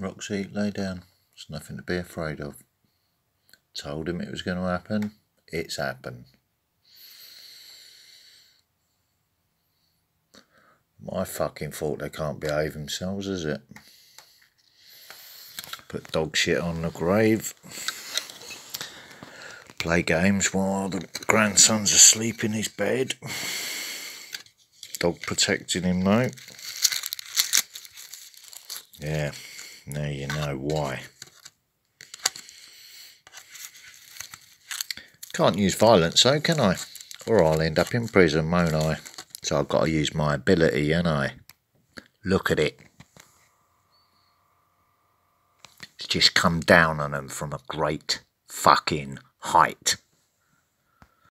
Roxy, lay down. There's nothing to be afraid of. Told him it was going to happen. It's happened. My fucking fault they can't behave themselves, is it? Put dog shit on the grave. Play games while the grandson's asleep in his bed. Dog protecting him though. Yeah, now you know why. Can't use violence though, can I? Or I'll end up in prison, won't I? So I've got to use my ability, ain't I? Look at it. It's just come down on them from a great fucking height.